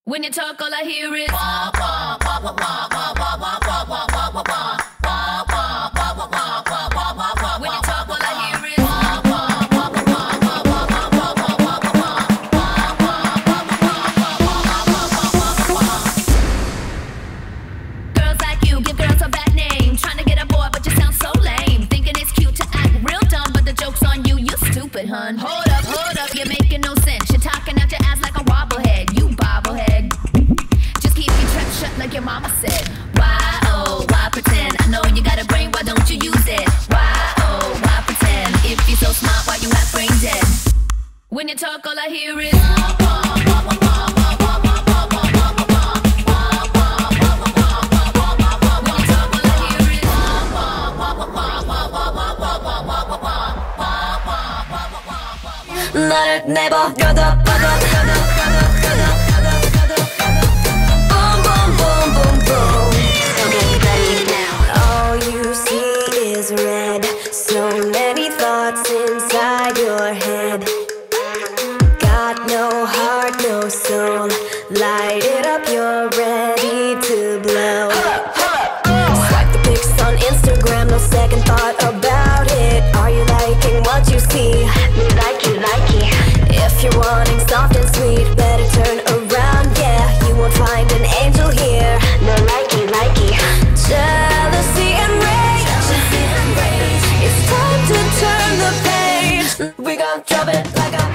When you talk, all I hear is wah wah wah wah wah wah wah wah wah wah wah wah wah. Wah wah wah wah wah wah wah wah wah. When you talk, all I hear is wah wah wah wah wah wah wah wah wah wah wah wah. Wah wah wah wah wah wah wah wah. Girls like you give girls a bad name. Trying to get a boy, but you sound so lame. Thinking it's cute to act real dumb, but the joke's on you. You stupid, hun. Hold up, you're making no sense. You're talking out your ass like a wobblehead. You bobblehead. Just keep your trap shut like your mama said. Why, oh, why pretend? I know you got a brain, why don't you use it? Why, oh, why pretend? If you're so smart, why you half brain dead? When you talk, all I hear is wah, wah, wah, wah, wah, wah, wah, wah, wah, wah, wah, wah. Wah, wah, wah, wah, wah, wah, wah, wah, wah. When you talk, all I hear is wah, wah, wah, wah, wah, wah, wah, wah, wah, wah, wah, wah, wah. Wah, wah, wah, wah, wah, wah. 나를 내버 가다 boom boom boom boom. So get ready now. All you see is red. So many thoughts inside your head. Got no heart, no soul. Light it up, you're ready to blow. Swipe the pics on Instagram, no second thought about it. Are you liking what you see? Me like you. If you're wanting soft and sweet, better turn around, yeah. You won't find an angel here. No likey. Jealousy and rage. It's time to turn the page. We gon' drop it like a